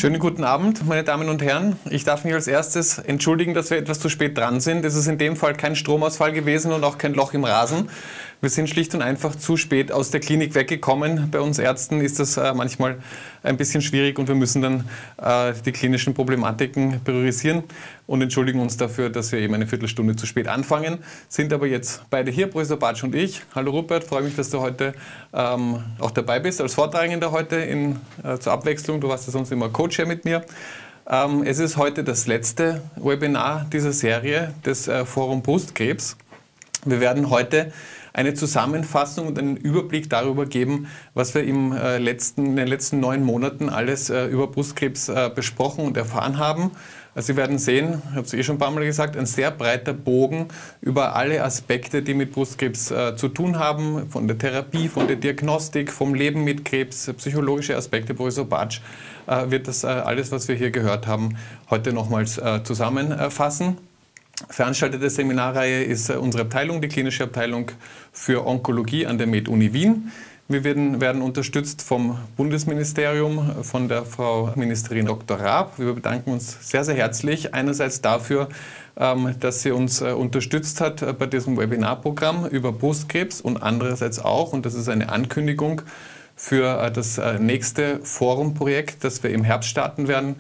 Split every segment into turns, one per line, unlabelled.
Schönen guten Abend, meine Damen und Herren. Ich darf mich als erstes entschuldigen, dass wir etwas zu spät dran sind. Es ist in dem Fall kein Stromausfall gewesen und auch kein Loch im Rasen. Wir sind schlicht und einfach zu spät aus der Klinik weggekommen. Bei uns Ärzten ist das manchmal ein bisschen schwierig und wir müssen dann die klinischen Problematiken priorisieren und entschuldigen uns dafür, dass wir eben eine Viertelstunde zu spät anfangen. Sind aber jetzt beide hier, Professor Bartsch und ich. Hallo Rupert, freue mich, dass du heute auch dabei bist als Vortragender heute zur Abwechslung. Du warst ja sonst immer Coach hier mit mir. Es ist heute das letzte Webinar dieser Serie des Forum Brustkrebs. Wir werden heute eine Zusammenfassung und einen Überblick darüber geben, was wir in den letzten 9 Monaten alles über Brustkrebs besprochen und erfahren haben. Also Sie werden sehen, ich habe es schon ein paar Mal gesagt, ein sehr breiter Bogen über alle Aspekte, die mit Brustkrebs zu tun haben, von der Therapie, von der Diagnostik, vom Leben mit Krebs, psychologische Aspekte. Professor Bartsch wird das alles, was wir hier gehört haben, heute nochmals zusammenfassen. Veranstalter der Seminarreihe ist unsere Abteilung, die klinische Abteilung für Onkologie an der Med-Uni Wien. Wir werden unterstützt vom Bundesministerium, von der Frau Ministerin Dr. Raab. Wir bedanken uns sehr, sehr herzlich einerseits dafür, dass sie uns unterstützt hat bei diesem Webinarprogramm über Brustkrebs und andererseits auch, und das ist eine Ankündigung, für das nächste Forumprojekt, das wir im Herbst starten werden.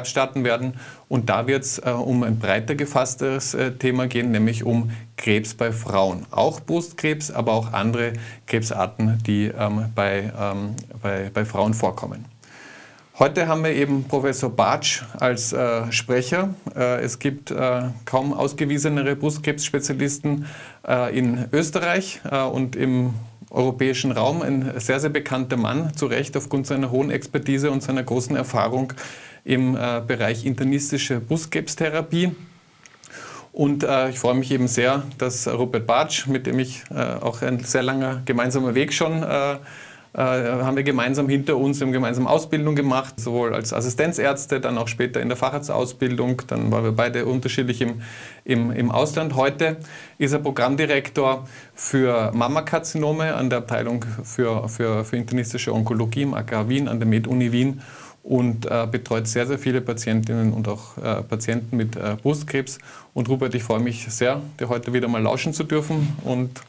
Und da wird es um ein breiter gefasstes Thema gehen, nämlich um Krebs bei Frauen. Auch Brustkrebs, aber auch andere Krebsarten, die bei Frauen vorkommen. Heute haben wir eben Professor Bartsch als Sprecher. Es gibt kaum ausgewiesenere Brustkrebsspezialisten in Österreich und im europäischen Raum. Ein sehr, sehr bekannter Mann, zu Recht aufgrund seiner hohen Expertise und seiner großen Erfahrung im Bereich internistische Brustkrebstherapie. Und ich freue mich eben sehr, dass Rupert Bartsch, mit dem ich auch ein sehr langer gemeinsamer Weg schon haben wir gemeinsam hinter uns, wir haben gemeinsam Ausbildung gemacht, sowohl als Assistenzärzte, dann auch später in der Facharztausbildung, dann waren wir beide unterschiedlich im Ausland. Heute ist er Programmdirektor für Mammakarzinome an der Abteilung für internistische Onkologie im AKH Wien an der Med-Uni Wien und betreut sehr, sehr viele Patientinnen und auch Patienten mit Brustkrebs. Und Rupert, ich freue mich sehr, dir heute wieder mal lauschen zu dürfen und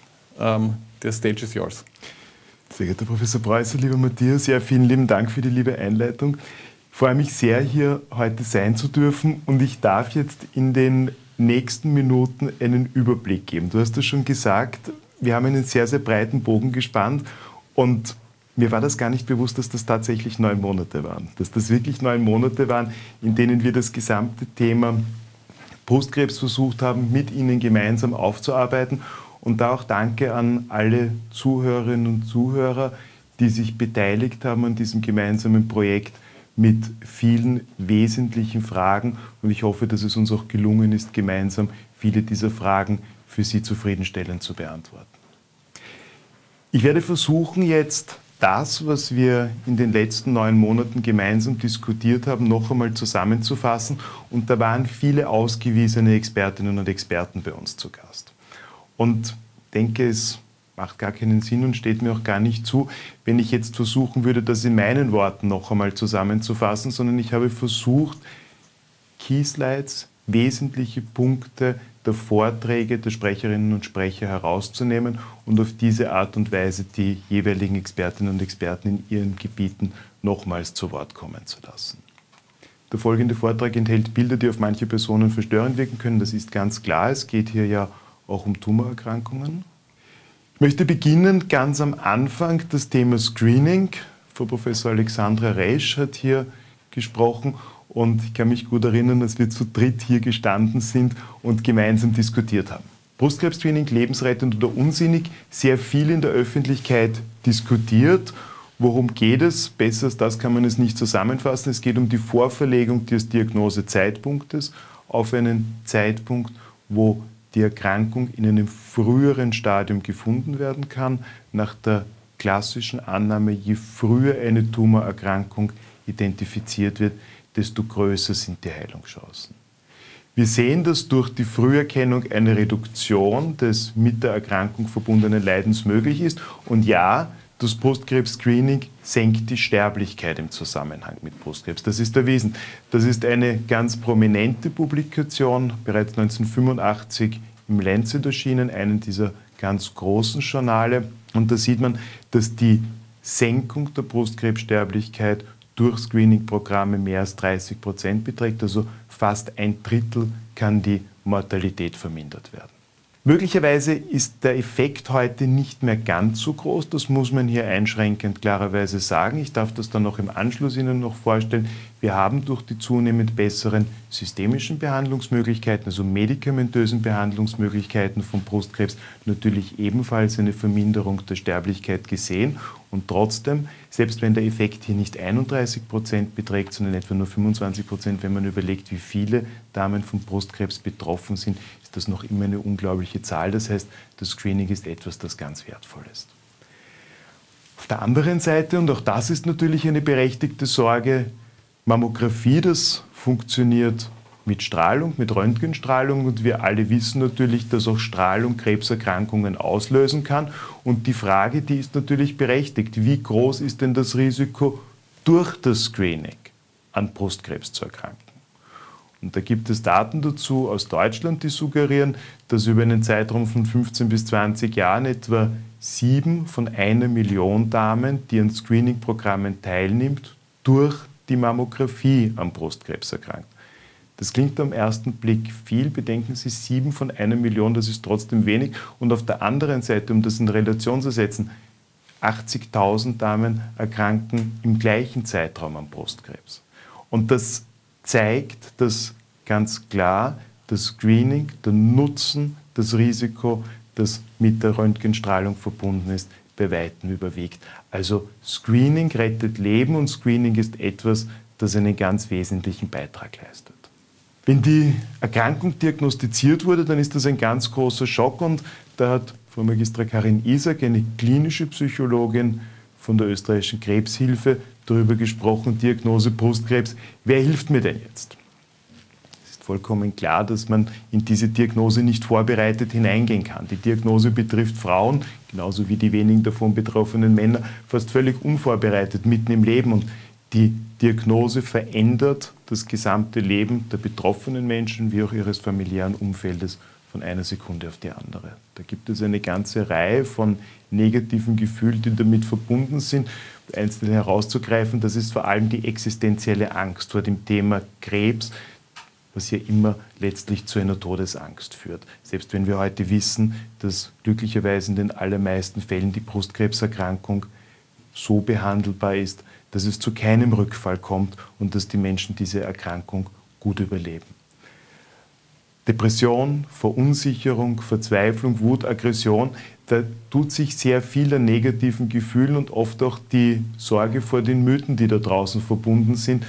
der Stage is yours.
Sehr geehrter Professor Preußer, lieber Matthias, ja, vielen lieben Dank für die liebe Einleitung. Ich freue mich sehr, hier heute sein zu dürfen und ich darf jetzt in den nächsten Minuten einen Überblick geben. Du hast es schon gesagt, wir haben einen sehr, sehr breiten Bogen gespannt und mir war das gar nicht bewusst, dass das tatsächlich 9 Monate waren. Dass das wirklich 9 Monate waren, in denen wir das gesamte Thema Brustkrebs versucht haben, mit Ihnen gemeinsam aufzuarbeiten. Und da auch danke an alle Zuhörerinnen und Zuhörer, die sich beteiligt haben an diesem gemeinsamen Projekt mit vielen wesentlichen Fragen. Und ich hoffe, dass es uns auch gelungen ist, gemeinsam viele dieser Fragen für Sie zufriedenstellend zu beantworten. Ich werde versuchen, jetzt das, was wir in den letzten 9 Monaten gemeinsam diskutiert haben, noch einmal zusammenzufassen. Und da waren viele ausgewiesene Expertinnen und Experten bei uns zu Gast. Und denke, es macht gar keinen Sinn und steht mir auch gar nicht zu, wenn ich jetzt versuchen würde, das in meinen Worten noch einmal zusammenzufassen, sondern ich habe versucht, Keyslides, wesentliche Punkte der Vorträge der Sprecherinnen und Sprecher herauszunehmen und auf diese Art und Weise die jeweiligen Expertinnen und Experten in ihren Gebieten nochmals zu Wort kommen zu lassen. Der folgende Vortrag enthält Bilder, die auf manche Personen verstörend wirken können. Das ist ganz klar. Es geht hier ja auch um Tumorerkrankungen. Ich möchte beginnen ganz am Anfang das Thema Screening. Frau Professor Alexandra Resch hat hier gesprochen und ich kann mich gut erinnern, dass wir zu dritt hier gestanden sind und gemeinsam diskutiert haben. Brustkrebs-Screening, lebensrettend oder unsinnig, sehr viel in der Öffentlichkeit diskutiert. Worum geht es? Besser als das kann man es nicht zusammenfassen. Es geht um die Vorverlegung des Diagnosezeitpunktes auf einen Zeitpunkt, wo die Erkrankung in einem früheren Stadium gefunden werden kann, nach der klassischen Annahme, je früher eine Tumorerkrankung identifiziert wird, desto größer sind die Heilungschancen. Wir sehen, dass durch die Früherkennung eine Reduktion des mit der Erkrankung verbundenen Leidens möglich ist. Und ja, das Brustkrebs-Screening senkt die Sterblichkeit im Zusammenhang mit Brustkrebs. Das ist erwiesen. Das ist eine ganz prominente Publikation, bereits 1985 im Lancet erschienen, einen dieser ganz großen Journale. Und da sieht man, dass die Senkung der Brustkrebssterblichkeit durch Screening-Programme mehr als 30% beträgt. Also fast 1/3 kann die Mortalität vermindert werden. Möglicherweise ist der Effekt heute nicht mehr ganz so groß, das muss man hier einschränkend klarerweise sagen. Ich darf das dann noch im Anschluss Ihnen noch vorstellen. Wir haben durch die zunehmend besseren systemischen Behandlungsmöglichkeiten, also medikamentösen Behandlungsmöglichkeiten von Brustkrebs, natürlich ebenfalls eine Verminderung der Sterblichkeit gesehen. Und trotzdem, selbst wenn der Effekt hier nicht 31% beträgt, sondern etwa nur 25%, wenn man überlegt, wie viele Damen von Brustkrebs betroffen sind, ist das noch immer eine unglaubliche Zahl. Das heißt, das Screening ist etwas, das ganz wertvoll ist. Auf der anderen Seite, und auch das ist natürlich eine berechtigte Sorge, Mammographie, das funktioniert mit Strahlung, mit Röntgenstrahlung, und wir alle wissen natürlich, dass auch Strahlung Krebserkrankungen auslösen kann. Und die Frage, die ist natürlich berechtigt, wie groß ist denn das Risiko durch das Screening an Brustkrebs zu erkranken? Und da gibt es Daten dazu aus Deutschland, die suggerieren, dass über einen Zeitraum von 15 bis 20 Jahren etwa 7 von 1 Million Damen, die an Screening-Programmen teilnimmt, durch die Mammographie an Brustkrebs erkrankt. Das klingt am ersten Blick viel, bedenken Sie, 7 von 1 Million, das ist trotzdem wenig. Und auf der anderen Seite, um das in Relation zu setzen, 80.000 Damen erkranken im gleichen Zeitraum an Brustkrebs. Und das zeigt, dass ganz klar das Screening, der Nutzen, das Risiko, das mit der Röntgenstrahlung verbunden ist, bei weitem überwiegt. Also Screening rettet Leben und Screening ist etwas, das einen ganz wesentlichen Beitrag leistet. Wenn die Erkrankung diagnostiziert wurde, dann ist das ein ganz großer Schock, und da hat Frau Magistra Karin Isak, eine klinische Psychologin von der österreichischen Krebshilfe, darüber gesprochen, Diagnose Brustkrebs. Wer hilft mir denn jetzt? Es ist vollkommen klar, dass man in diese Diagnose nicht vorbereitet hineingehen kann. Die Diagnose betrifft Frauen, genauso wie die wenigen davon betroffenen Männer, fast völlig unvorbereitet mitten im Leben. Und die Diagnose verändert das gesamte Leben der betroffenen Menschen wie auch ihres familiären Umfeldes von einer Sekunde auf die andere. Da gibt es eine ganze Reihe von negativen Gefühlen, die damit verbunden sind. Einzelne herauszugreifen, das ist vor allem die existenzielle Angst vor dem Thema Krebs, was ja immer letztlich zu einer Todesangst führt. Selbst wenn wir heute wissen, dass glücklicherweise in den allermeisten Fällen die Brustkrebserkrankung so behandelbar ist, dass es zu keinem Rückfall kommt und dass die Menschen diese Erkrankung gut überleben. Depression, Verunsicherung, Verzweiflung, Wut, Aggression, da tut sich sehr viel an negativen Gefühlen und oft auch die Sorge vor den Mythen, die da draußen verbunden sind.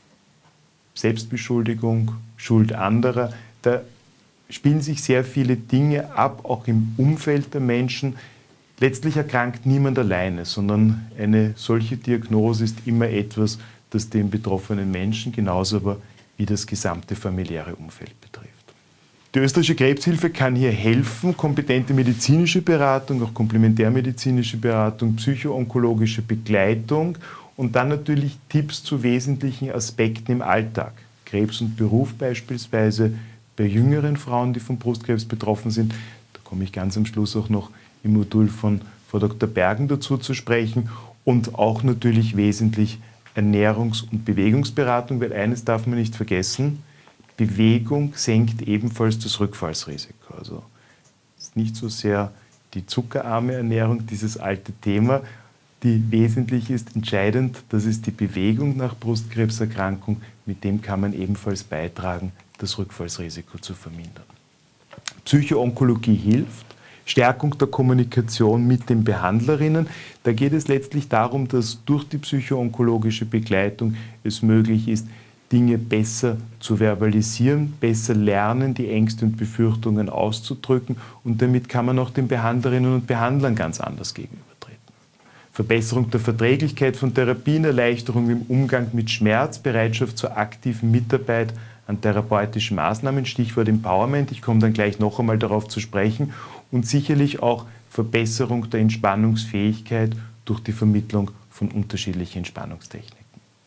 Selbstbeschuldigung, Schuld anderer, da spielen sich sehr viele Dinge ab, auch im Umfeld der Menschen. Letztlich erkrankt niemand alleine, sondern eine solche Diagnose ist immer etwas, das den betroffenen Menschen genauso aber wie das gesamte familiäre Umfeld betrifft. Die österreichische Krebshilfe kann hier helfen, kompetente medizinische Beratung, auch komplementärmedizinische Beratung, psychoonkologische Begleitung und dann natürlich Tipps zu wesentlichen Aspekten im Alltag. Krebs und Beruf beispielsweise bei jüngeren Frauen, die von Brustkrebs betroffen sind. Da komme ich ganz am Schluss auch noch im Modul von Frau Dr. Bergen dazu zu sprechen. Und auch natürlich wesentlich Ernährungs- und Bewegungsberatung, weil eines darf man nicht vergessen, Bewegung senkt ebenfalls das Rückfallsrisiko. Also es ist nicht so sehr die zuckerarme Ernährung, dieses alte Thema, die wesentlich ist, entscheidend, das ist die Bewegung nach Brustkrebserkrankung. Mit dem kann man ebenfalls beitragen, das Rückfallsrisiko zu vermindern. Psychoonkologie hilft. Stärkung der Kommunikation mit den Behandlerinnen. Da geht es letztlich darum, dass durch die psychoonkologische Begleitung es möglich ist, Dinge besser zu verbalisieren, besser lernen, die Ängste und Befürchtungen auszudrücken, und damit kann man auch den Behandlerinnen und Behandlern ganz anders gegenübertreten. Verbesserung der Verträglichkeit von Therapien, Erleichterung im Umgang mit Schmerz, Bereitschaft zur aktiven Mitarbeit an therapeutischen Maßnahmen, Stichwort Empowerment, ich komme dann gleich noch einmal darauf zu sprechen, und sicherlich auch Verbesserung der Entspannungsfähigkeit durch die Vermittlung von unterschiedlichen Entspannungstechniken.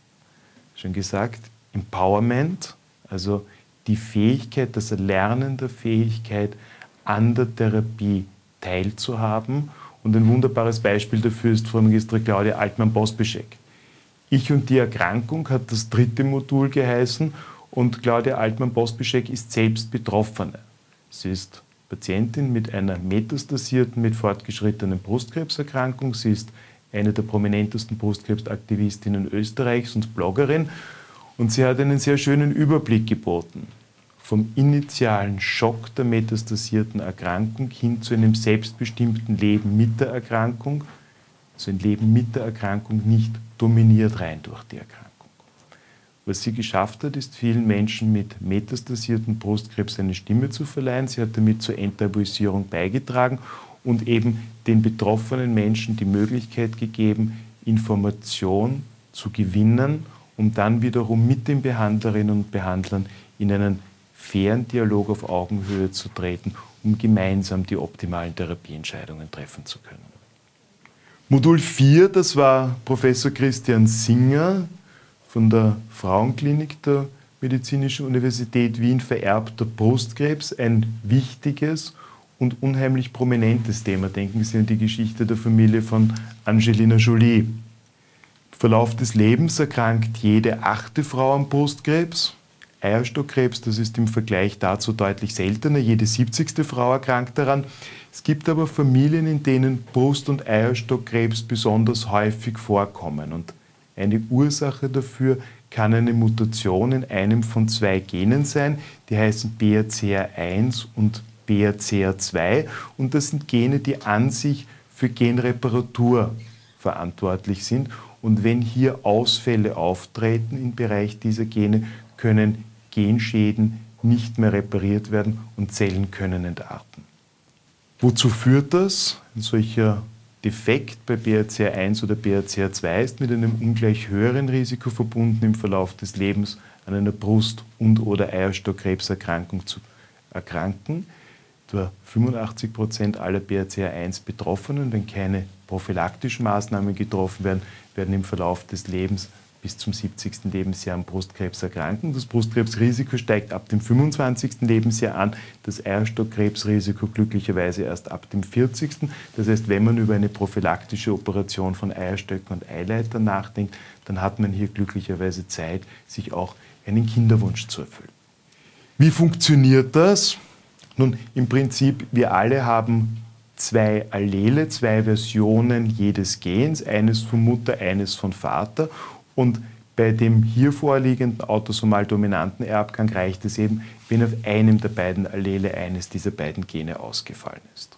Schon gesagt, Empowerment, also die Fähigkeit, das Erlernen der Fähigkeit, an der Therapie teilzuhaben. Und ein wunderbares Beispiel dafür ist Frau Magistra Claudia Altmann-Pospischek. Ich und die Erkrankung hat das 3. Modul geheißen und Claudia Altmann-Pospischek ist selbst Betroffene. Sie ist Patientin mit einer metastasierten, mit fortgeschrittenen Brustkrebserkrankung. Sie ist eine der prominentesten Brustkrebsaktivistinnen Österreichs und Bloggerin. Und sie hat einen sehr schönen Überblick geboten. Vom initialen Schock der metastasierten Erkrankung hin zu einem selbstbestimmten Leben mit der Erkrankung. Also ein Leben mit der Erkrankung, nicht dominiert rein durch die Erkrankung. Was sie geschafft hat, ist vielen Menschen mit metastasierten Brustkrebs eine Stimme zu verleihen. Sie hat damit zur Enttabuisierung beigetragen und eben den betroffenen Menschen die Möglichkeit gegeben, Information zu gewinnen, um dann wiederum mit den Behandlerinnen und Behandlern in einen fairen Dialog auf Augenhöhe zu treten, um gemeinsam die optimalen Therapieentscheidungen treffen zu können. Modul 4, das war Professor Christian Singer von der Frauenklinik der Medizinischen Universität Wien, vererbter Brustkrebs, ein wichtiges und unheimlich prominentes Thema. Denken Sie an die Geschichte der Familie von Angelina Jolie. Im Verlauf des Lebens erkrankt jede 8. Frau an Brustkrebs. Eierstockkrebs, das ist im Vergleich dazu deutlich seltener. Jede 70. Frau erkrankt daran. Es gibt aber Familien, in denen Brust- und Eierstockkrebs besonders häufig vorkommen. Und eine Ursache dafür kann eine Mutation in einem von 2 Genen sein. Die heißen BRCA1 und BRCA2. Und das sind Gene, die an sich für Genreparatur verantwortlich sind. Und wenn hier Ausfälle auftreten im Bereich dieser Gene, können Genschäden nicht mehr repariert werden und Zellen können entarten. Wozu führt das? Ein solcher Defekt bei BRCA1 oder BRCA2 ist mit einem ungleich höheren Risiko verbunden, im Verlauf des Lebens an einer Brust- und/oder Eierstockkrebserkrankung zu erkranken. Etwa 85% aller BRCA1-Betroffenen, wenn keine prophylaktischen Maßnahmen getroffen werden, werden im Verlauf des Lebens bis zum 70. Lebensjahr an Brustkrebs erkranken. Das Brustkrebsrisiko steigt ab dem 25. Lebensjahr an, das Eierstockkrebsrisiko glücklicherweise erst ab dem 40. Das heißt, wenn man über eine prophylaktische Operation von Eierstöcken und Eileitern nachdenkt, dann hat man hier glücklicherweise Zeit, sich auch einen Kinderwunsch zu erfüllen. Wie funktioniert das? Nun, im Prinzip, wir alle haben 2 Allele, 2 Versionen jedes Gens, eines von Mutter, eines von Vater. Und bei dem hier vorliegenden autosomal dominanten Erbgang reicht es eben, wenn auf einem der beiden Allele eines dieser beiden Gene ausgefallen ist.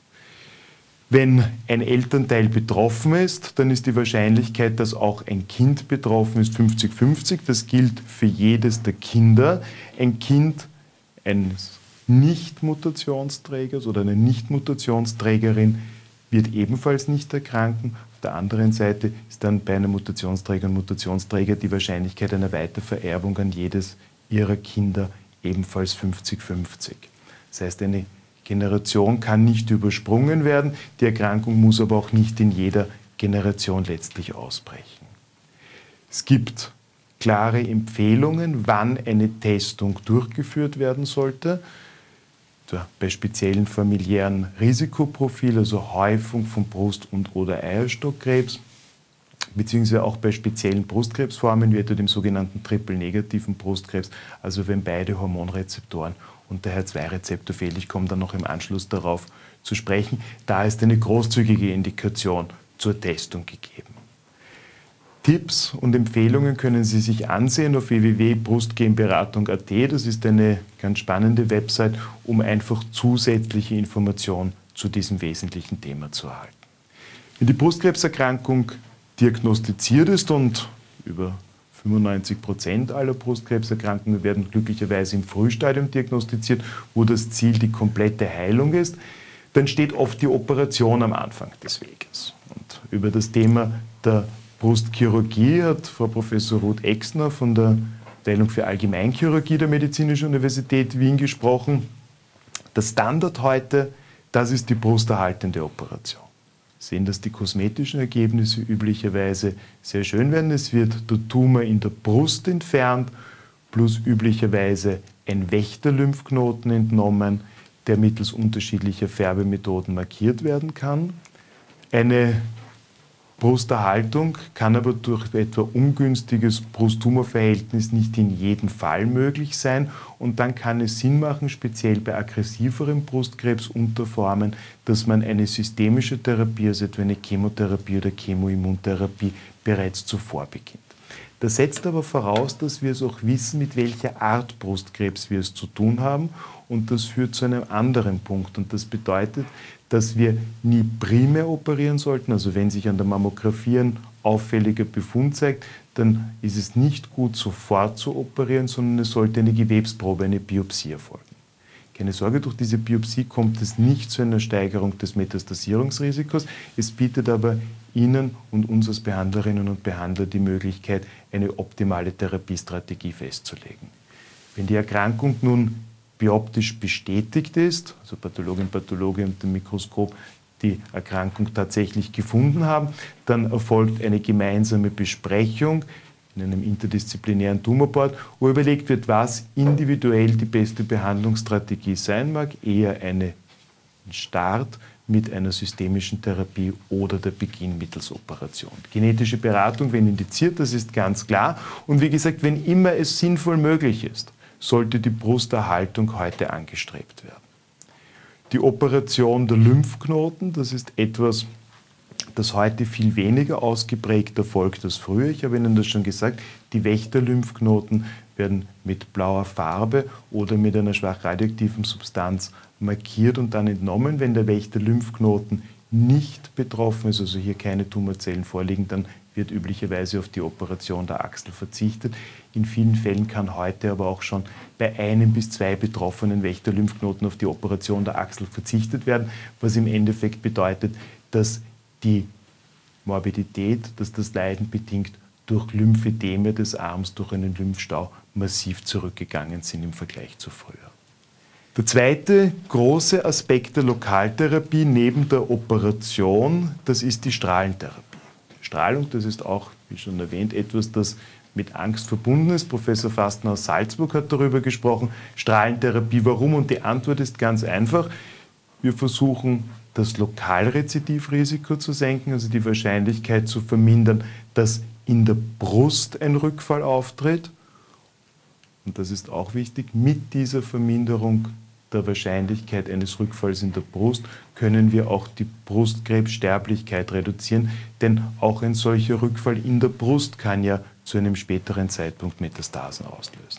Wenn ein Elternteil betroffen ist, dann ist die Wahrscheinlichkeit, dass auch ein Kind betroffen ist, 50-50. Das gilt für jedes der Kinder. Ein Kind eines Nicht-Mutationsträgers oder eine Nicht-Mutationsträgerin wird ebenfalls nicht erkranken. Auf der anderen Seite ist dann bei einem Mutationsträger und Mutationsträger die Wahrscheinlichkeit einer Weitervererbung an jedes ihrer Kinder ebenfalls 50-50. Das heißt, eine Generation kann nicht übersprungen werden, die Erkrankung muss aber auch nicht in jeder Generation letztlich ausbrechen. Es gibt klare Empfehlungen, wann eine Testung durchgeführt werden sollte. Bei speziellen familiären Risikoprofilen, also Häufung von Brust- und/oder Eierstockkrebs, beziehungsweise auch bei speziellen Brustkrebsformen, wie etwa dem sogenannten triple-negativen Brustkrebs, also wenn beide Hormonrezeptoren und der HER2-Rezeptor fehlt. Ich komme dann noch im Anschluss darauf zu sprechen. Da ist eine großzügige Indikation zur Testung gegeben. Tipps und Empfehlungen können Sie sich ansehen auf www.brustgenberatung.at. Das ist eine ganz spannende Website, um einfach zusätzliche Informationen zu diesem wesentlichen Thema zu erhalten. Wenn die Brustkrebserkrankung diagnostiziert ist und über 95% aller Brustkrebserkrankungen werden glücklicherweise im Frühstadium diagnostiziert, wo das Ziel die komplette Heilung ist, dann steht oft die Operation am Anfang des Weges. Und über das Thema der Brustchirurgie hat Frau Professor Ruth Exner von der Abteilung für Allgemeinchirurgie der Medizinischen Universität Wien gesprochen. Der Standard heute, das ist die brusterhaltende Operation. sehen, dass die kosmetischen Ergebnisse üblicherweise sehr schön werden. Es wird der Tumor in der Brust entfernt, plus üblicherweise ein Wächterlymphknoten entnommen, der mittels unterschiedlicher Färbemethoden markiert werden kann. Eine Brusterhaltung kann aber durch etwa ungünstiges Brust-Tumor-Verhältnis nicht in jedem Fall möglich sein und dann kann es Sinn machen, speziell bei aggressiveren Brustkrebsunterformen, dass man eine systemische Therapie, also etwa eine Chemotherapie oder Chemoimmuntherapie, bereits zuvor beginnt. Das setzt aber voraus, dass wir es auch wissen, mit welcher Art Brustkrebs wir es zu tun haben und das führt zu einem anderen Punkt und das bedeutet, dass wir nie primär operieren sollten. Also wenn sich an der Mammographie ein auffälliger Befund zeigt, dann ist es nicht gut, sofort zu operieren, sondern es sollte eine Gewebsprobe, eine Biopsie erfolgen. Keine Sorge, durch diese Biopsie kommt es nicht zu einer Steigerung des Metastasierungsrisikos. Es bietet aber Ihnen und uns als Behandlerinnen und Behandler die Möglichkeit, eine optimale Therapiestrategie festzulegen. Wenn die Erkrankung nun bioptisch bestätigt ist, also Pathologin, Pathologe unter dem Mikroskop die Erkrankung tatsächlich gefunden haben, dann erfolgt eine gemeinsame Besprechung in einem interdisziplinären Tumorboard, wo überlegt wird, was individuell die beste Behandlungsstrategie sein mag, eher ein Start mit einer systemischen Therapie oder der Beginn mittels Operation. Genetische Beratung, wenn indiziert, das ist ganz klar. Und wie gesagt, wenn immer es sinnvoll möglich ist, sollte die Brusterhaltung heute angestrebt werden. Die Operation der Lymphknoten, das ist etwas, das heute viel weniger ausgeprägt erfolgt als früher. Ich habe Ihnen das schon gesagt, die Wächterlymphknoten werden mit blauer Farbe oder mit einer schwach radioaktiven Substanz markiert und dann entnommen. Wenn der Wächterlymphknoten nicht betroffen ist, also hier keine Tumorzellen vorliegen, dann wird üblicherweise auf die Operation der Achsel verzichtet. In vielen Fällen kann heute aber auch schon bei 1 bis 2 betroffenen Wächterlymphknoten auf die Operation der Achsel verzichtet werden, was im Endeffekt bedeutet, dass die Morbidität, dass das Leiden bedingt durch Lymphedeme des Arms, durch einen Lymphstau massiv zurückgegangen sind im Vergleich zu früher. Der zweite große Aspekt der Lokaltherapie neben der Operation, das ist die Strahlentherapie. Strahlung, das ist auch, wie schon erwähnt, etwas, das mit Angst verbunden ist. Professor Fastner aus Salzburg hat darüber gesprochen. Strahlentherapie, warum? Und die Antwort ist ganz einfach. Wir versuchen, das Lokalrezidivrisiko zu senken, also die Wahrscheinlichkeit zu vermindern, dass in der Brust ein Rückfall auftritt. Und das ist auch wichtig, mit dieser Verminderung der Wahrscheinlichkeit eines Rückfalls in der Brust können wir auch die Brustkrebssterblichkeit reduzieren, denn auch ein solcher Rückfall in der Brust kann ja zu einem späteren Zeitpunkt Metastasen auslösen.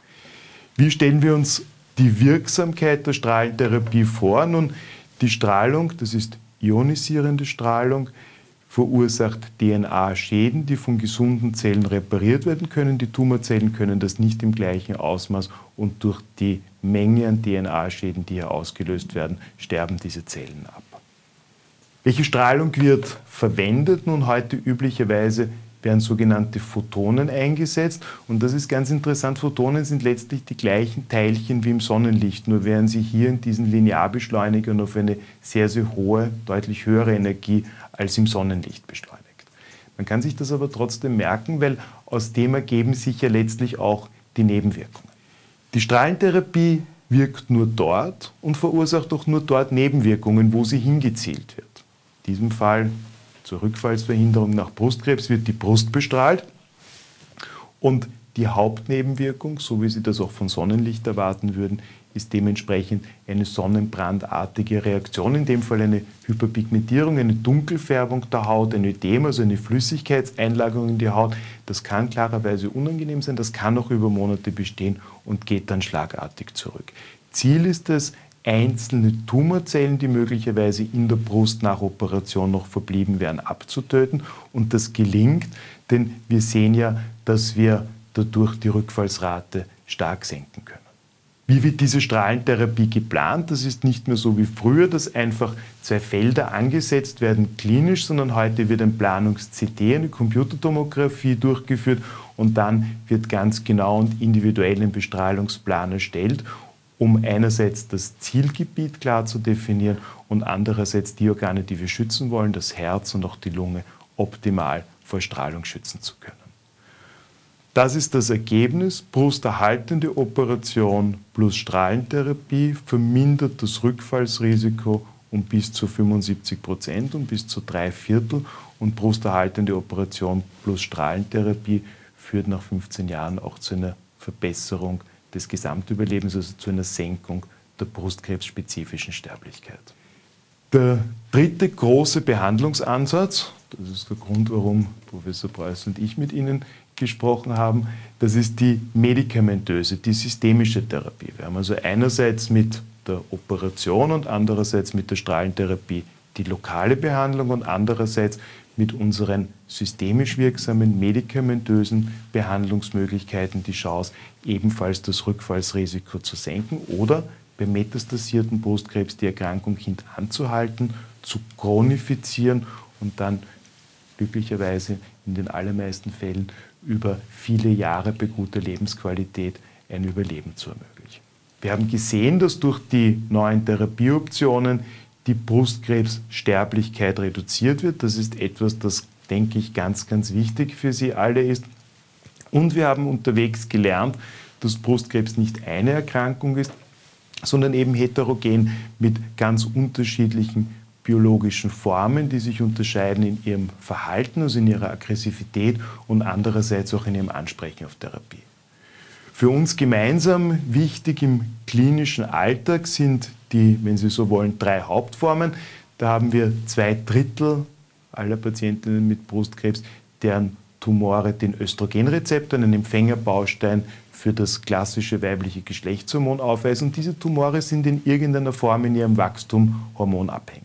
Wie stellen wir uns die Wirksamkeit der Strahlentherapie vor? Nun, die Strahlung, das ist ionisierende Strahlung, verursacht DNA-Schäden, die von gesunden Zellen repariert werden können. Die Tumorzellen können das nicht im gleichen Ausmaß und durch die Menge an DNA-Schäden, die hier ausgelöst werden, sterben diese Zellen ab. Welche Strahlung wird verwendet? Nun, heute üblicherweise werden sogenannte Photonen eingesetzt und das ist ganz interessant. Photonen sind letztlich die gleichen Teilchen wie im Sonnenlicht, nur werden sie hier in diesen Linearbeschleunigern auf eine sehr, sehr hohe, deutlich höhere Energie als im Sonnenlicht beschleunigt. Man kann sich das aber trotzdem merken, weil aus dem ergeben sich ja letztlich auch die Nebenwirkungen. Die Strahlentherapie wirkt nur dort und verursacht auch nur dort Nebenwirkungen, wo sie hingezielt wird. In diesem Fall zur Rückfallsverhinderung nach Brustkrebs wird die Brust bestrahlt und die Hauptnebenwirkung, so wie Sie das auch von Sonnenlicht erwarten würden, ist dementsprechend eine sonnenbrandartige Reaktion, in dem Fall eine Hyperpigmentierung, eine Dunkelfärbung der Haut, ein Ödem, also eine Flüssigkeitseinlagerung in die Haut. Das kann klarerweise unangenehm sein, das kann auch über Monate bestehen und geht dann schlagartig zurück. Ziel ist es, einzelne Tumorzellen, die möglicherweise in der Brust nach Operation noch verblieben wären, abzutöten. Und das gelingt, denn wir sehen ja, dass wir dadurch die Rückfallsrate stark senken können. Wie wird diese Strahlentherapie geplant? Das ist nicht mehr so wie früher, dass einfach 2 Felder angesetzt werden klinisch, sondern heute wird ein Planungs-CT, eine Computertomographie durchgeführt und dann wird ganz genau und individuell ein Bestrahlungsplan erstellt. um einerseits das Zielgebiet klar zu definieren und andererseits die Organe, die wir schützen wollen, das Herz und auch die Lunge, optimal vor Strahlung schützen zu können. Das ist das Ergebnis. Brusterhaltende Operation plus Strahlentherapie vermindert das Rückfallsrisiko um bis zu 75%, um bis zu 3/4. Und brusterhaltende Operation plus Strahlentherapie führt nach 15 Jahren auch zu einer Verbesserung des Gesamtüberlebens, also zu einer Senkung der brustkrebsspezifischen Sterblichkeit. Der dritte große Behandlungsansatz, das ist der Grund, warum Professor Preuß und ich mit Ihnen gesprochen haben, das ist die medikamentöse, die systemische Therapie. Wir haben also einerseits mit der Operation und andererseits mit der Strahlentherapie die lokale Behandlung und andererseits mit unseren systemisch wirksamen, medikamentösen Behandlungsmöglichkeiten die Chance, ebenfalls das Rückfallsrisiko zu senken oder bei metastasierten Brustkrebs die Erkrankung hintanzuhalten, zu chronifizieren und dann glücklicherweise in den allermeisten Fällen über viele Jahre bei guter Lebensqualität ein Überleben zu ermöglichen. Wir haben gesehen, dass durch die neuen Therapieoptionen die Brustkrebssterblichkeit reduziert wird. Das ist etwas, das, denke ich, ganz, ganz wichtig für Sie alle ist. Und wir haben unterwegs gelernt, dass Brustkrebs nicht eine Erkrankung ist, sondern eben heterogen mit ganz unterschiedlichen biologischen Formen, die sich unterscheiden in ihrem Verhalten, also in ihrer Aggressivität und andererseits auch in ihrem Ansprechen auf Therapie. Für uns gemeinsam wichtig im klinischen Alltag sind die, wenn Sie so wollen, 3 Hauptformen. Da haben wir 2/3 aller Patientinnen mit Brustkrebs, deren Tumore den Östrogenrezeptor, einen Empfängerbaustein für das klassische weibliche Geschlechtshormon aufweisen. Und diese Tumore sind in irgendeiner Form in ihrem Wachstum hormonabhängig.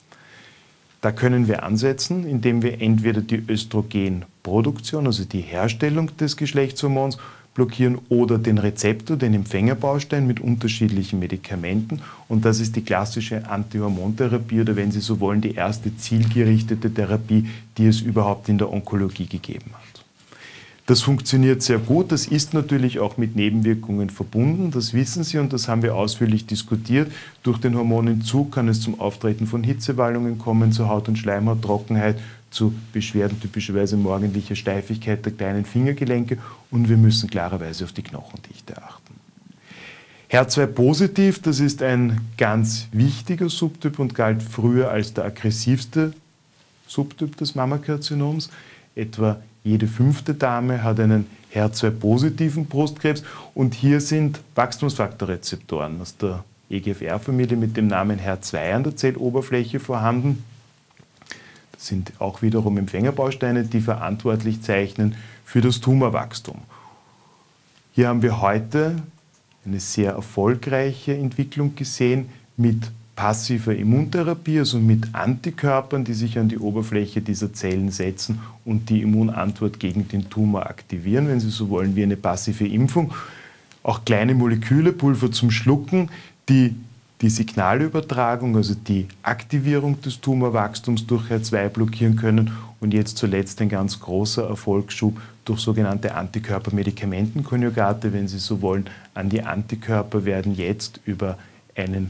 Da können wir ansetzen, indem wir entweder die Östrogenproduktion, also die Herstellung des Geschlechtshormons, blockieren oder den Rezeptor, den Empfängerbaustein mit unterschiedlichen Medikamenten. Und das ist die klassische Antihormontherapie oder wenn Sie so wollen, die erste zielgerichtete Therapie, die es überhaupt in der Onkologie gegeben hat. Das funktioniert sehr gut, das ist natürlich auch mit Nebenwirkungen verbunden, das wissen Sie und das haben wir ausführlich diskutiert. Durch den Hormonentzug kann es zum Auftreten von Hitzewallungen kommen, zu Haut- und Schleimhauttrockenheit, zu Beschwerden typischerweise morgendlicher Steifigkeit der kleinen Fingergelenke und wir müssen klarerweise auf die Knochendichte achten. HER2-positiv, das ist ein ganz wichtiger Subtyp und galt früher als der aggressivste Subtyp des Mammakarzinoms. Etwa jede 5. Dame hat einen HER2-positiven Brustkrebs und hier sind Wachstumsfaktorrezeptoren aus der EGFR-Familie mit dem Namen HER2 an der Zelloberfläche vorhanden. Das sind auch wiederum Empfängerbausteine, die verantwortlich zeichnen für das Tumorwachstum. Hier haben wir heute eine sehr erfolgreiche Entwicklung gesehen mit passiver Immuntherapie, also mit Antikörpern, die sich an die Oberfläche dieser Zellen setzen und die Immunantwort gegen den Tumor aktivieren, wenn Sie so wollen, wie eine passive Impfung. Auch kleine Moleküle, Pulver zum Schlucken, die die Signalübertragung, also die Aktivierung des Tumorwachstums durch HER2 blockieren können und jetzt zuletzt ein ganz großer Erfolgsschub durch sogenannte Antikörper-Medikamentenkonjugate, wenn Sie so wollen. An die Antikörper werden jetzt über einen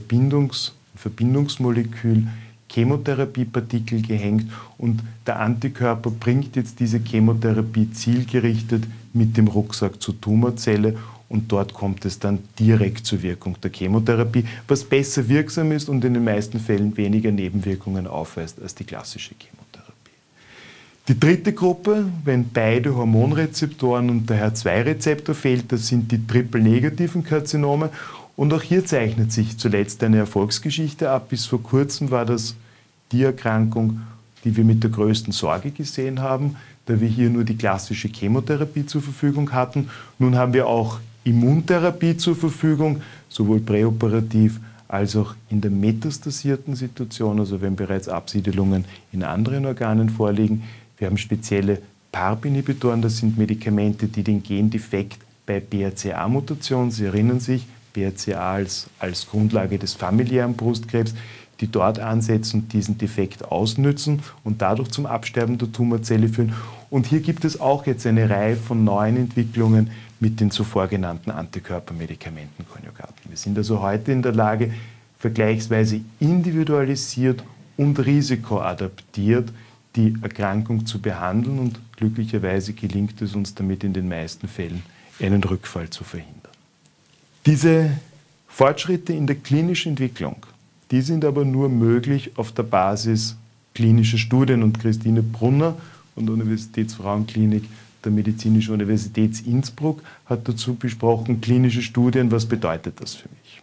Verbindungsmolekül Chemotherapiepartikel gehängt und der Antikörper bringt jetzt diese Chemotherapie zielgerichtet mit dem Rucksack zur Tumorzelle und dort kommt es dann direkt zur Wirkung der Chemotherapie, was besser wirksam ist und in den meisten Fällen weniger Nebenwirkungen aufweist als die klassische Chemotherapie. Die dritte Gruppe, wenn beide Hormonrezeptoren und der HER2-Rezeptor fehlt, das sind die triple-negativen Karzinome. Und auch hier zeichnet sich zuletzt eine Erfolgsgeschichte ab. Bis vor kurzem war das die Erkrankung, die wir mit der größten Sorge gesehen haben, da wir hier nur die klassische Chemotherapie zur Verfügung hatten. Nun haben wir auch Immuntherapie zur Verfügung, sowohl präoperativ als auch in der metastasierten Situation, also wenn bereits Absiedelungen in anderen Organen vorliegen. Wir haben spezielle PARP-Inhibitoren, das sind Medikamente, die den Gendefekt bei BRCA-Mutationen, Sie erinnern sich, BRCA als Grundlage des familiären Brustkrebs, die dort ansetzen und diesen Defekt ausnützen und dadurch zum Absterben der Tumorzelle führen. Und hier gibt es auch jetzt eine Reihe von neuen Entwicklungen mit den zuvor genannten Antikörpermedikamentenkonjugaten. Wir sind also heute in der Lage, vergleichsweise individualisiert und risikoadaptiert die Erkrankung zu behandeln, und glücklicherweise gelingt es uns damit in den meisten Fällen, einen Rückfall zu verhindern. Diese Fortschritte in der klinischen Entwicklung, die sind aber nur möglich auf der Basis klinischer Studien, und Christine Brunner von der Universitätsfrauenklinik der Medizinischen Universität Innsbruck hat dazu besprochen, klinische Studien, was bedeutet das für mich?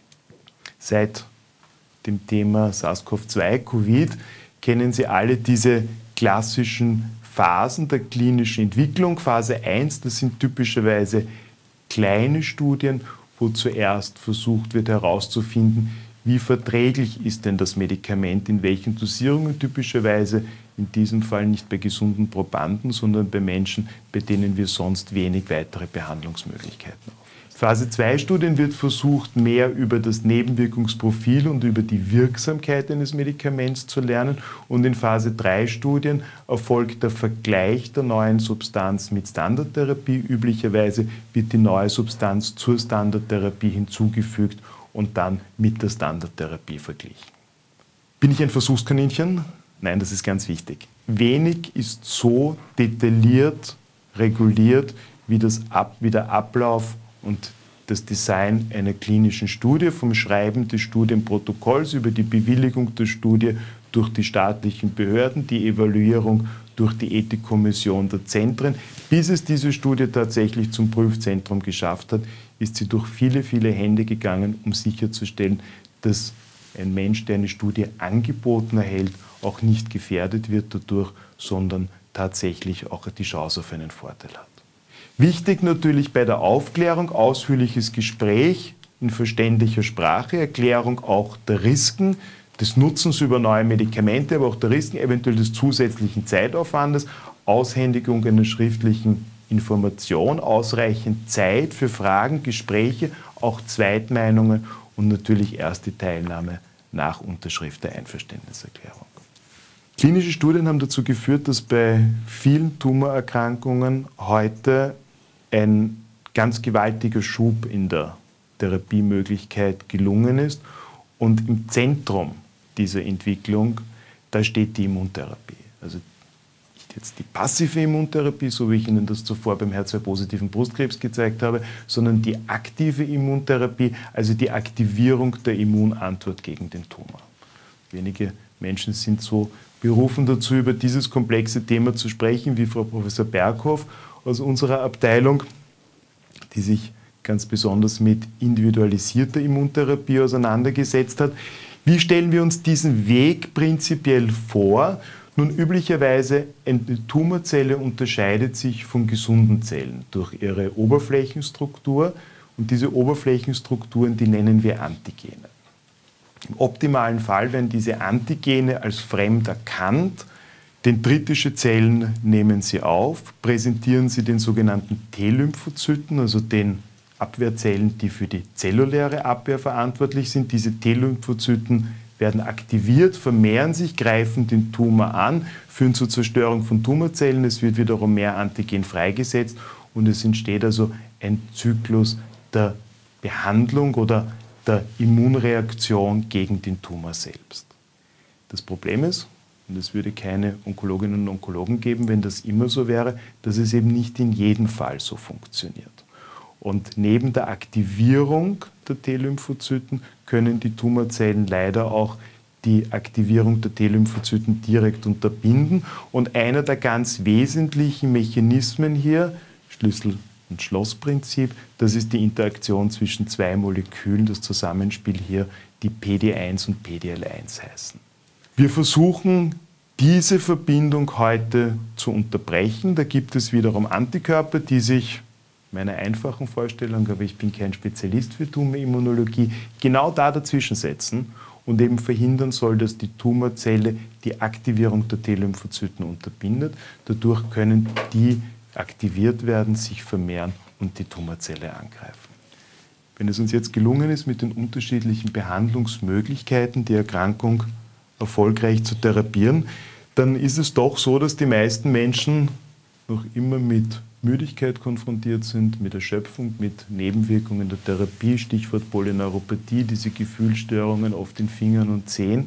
Seit dem Thema SARS-CoV-2, Covid, kennen Sie alle diese klassischen Phasen der klinischen Entwicklung. Phase 1, das sind typischerweise kleine Studien, wo zuerst versucht wird herauszufinden, wie verträglich ist denn das Medikament, in welchen Dosierungen, typischerweise in diesem Fall nicht bei gesunden Probanden, sondern bei Menschen, bei denen wir sonst wenig weitere Behandlungsmöglichkeiten haben. Phase 2 Studien wird versucht, mehr über das Nebenwirkungsprofil und über die Wirksamkeit eines Medikaments zu lernen. Und in Phase 3 Studien erfolgt der Vergleich der neuen Substanz mit Standardtherapie. Üblicherweise wird die neue Substanz zur Standardtherapie hinzugefügt und dann mit der Standardtherapie verglichen. Bin ich ein Versuchskaninchen? Nein, das ist ganz wichtig. Wenig ist so detailliert reguliert wie der Ablauf und das Design einer klinischen Studie, vom Schreiben des Studienprotokolls über die Bewilligung der Studie durch die staatlichen Behörden, die Evaluierung durch die Ethikkommission der Zentren. Bis es diese Studie tatsächlich zum Prüfzentrum geschafft hat, ist sie durch viele, viele Hände gegangen, um sicherzustellen, dass ein Mensch, der eine Studie angeboten erhält, auch nicht gefährdet wird dadurch, sondern tatsächlich auch die Chance auf einen Vorteil hat. Wichtig natürlich bei der Aufklärung, ausführliches Gespräch in verständlicher Sprache, Erklärung auch der Risiken, des Nutzens über neue Medikamente, aber auch der Risiken, eventuell des zusätzlichen Zeitaufwandes, Aushändigung einer schriftlichen Information, ausreichend Zeit für Fragen, Gespräche, auch Zweitmeinungen und natürlich erste Teilnahme nach Unterschrift der Einverständniserklärung. Klinische Studien haben dazu geführt, dass bei vielen Tumorerkrankungen heute ein ganz gewaltiger Schub in der Therapiemöglichkeit gelungen ist. Und im Zentrum dieser Entwicklung, da steht die Immuntherapie. Also nicht jetzt die passive Immuntherapie, so wie ich Ihnen das zuvor beim HER2-positiven Brustkrebs gezeigt habe, sondern die aktive Immuntherapie, also die Aktivierung der Immunantwort gegen den Tumor. Wenige Menschen sind so berufen dazu, über dieses komplexe Thema zu sprechen, wie Frau Professor Berghoff aus unserer Abteilung, die sich ganz besonders mit individualisierter Immuntherapie auseinandergesetzt hat. Wie stellen wir uns diesen Weg prinzipiell vor? Nun, üblicherweise, eine Tumorzelle unterscheidet sich von gesunden Zellen durch ihre Oberflächenstruktur, und diese Oberflächenstrukturen, die nennen wir Antigene. Im optimalen Fall werden diese Antigene als fremd erkannt. Dendritische Zellen nehmen sie auf, präsentieren sie den sogenannten T-Lymphozyten, also den Abwehrzellen, die für die zelluläre Abwehr verantwortlich sind. Diese T-Lymphozyten werden aktiviert, vermehren sich, greifen den Tumor an, führen zur Zerstörung von Tumorzellen. Es wird wiederum mehr Antigen freigesetzt und es entsteht also ein Zyklus der Behandlung oder der Immunreaktion gegen den Tumor selbst. Das Problem ist, und es würde keine Onkologinnen und Onkologen geben, wenn das immer so wäre, dass es eben nicht in jedem Fall so funktioniert. Und neben der Aktivierung der T-Lymphozyten können die Tumorzellen leider auch die Aktivierung der T-Lymphozyten direkt unterbinden. Und einer der ganz wesentlichen Mechanismen hier, Schlüssel- und Schloss-Prinzip, das ist die Interaktion zwischen zwei Molekülen, das Zusammenspiel hier, die PD-1 und PDL-1 heißen. Wir versuchen, diese Verbindung heute zu unterbrechen. Da gibt es wiederum Antikörper, die sich, meiner einfachen Vorstellung, aber ich bin kein Spezialist für Tumorimmunologie, genau da dazwischen setzen und eben verhindern soll, dass die Tumorzelle die Aktivierung der T-Lymphozyten unterbindet. Dadurch können die aktiviert werden, sich vermehren und die Tumorzelle angreifen. Wenn es uns jetzt gelungen ist, mit den unterschiedlichen Behandlungsmöglichkeiten die Erkrankung erfolgreich zu therapieren, dann ist es doch so, dass die meisten Menschen noch immer mit Müdigkeit konfrontiert sind, mit Erschöpfung, mit Nebenwirkungen der Therapie, Stichwort Polyneuropathie, diese Gefühlsstörungen oft in Fingern und Zehen.